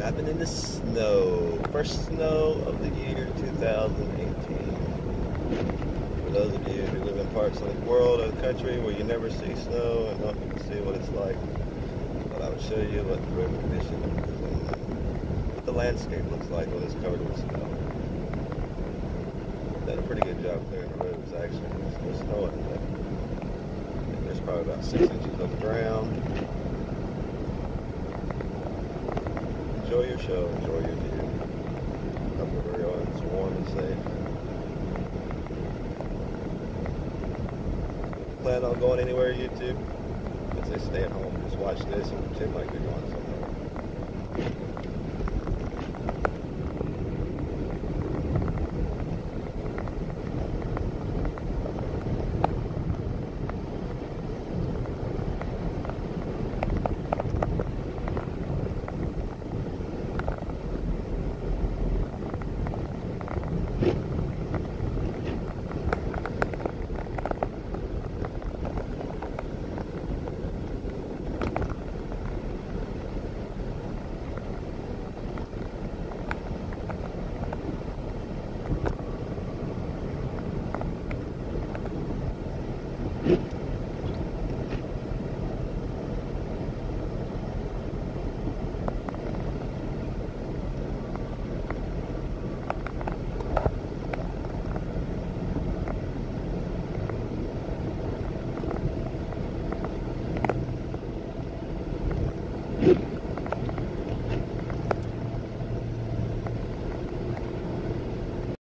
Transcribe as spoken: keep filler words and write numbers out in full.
Diving in the snow. First snow of the year two thousand eighteen. For those of you who live in parts of the world or the country where you never see snow and don't get to see what it's like, but I would show you what the road conditions and what the landscape looks like when it's covered with snow. Done a pretty good job clearing the roads actually. It's still snowing, but there's probably about six inches on the ground. Enjoy your show, enjoy your view. Hope everyone's warm and safe. Plan on going anywhere, YouTube? I'd say stay at home, just watch this and pretend like you're going somewhere.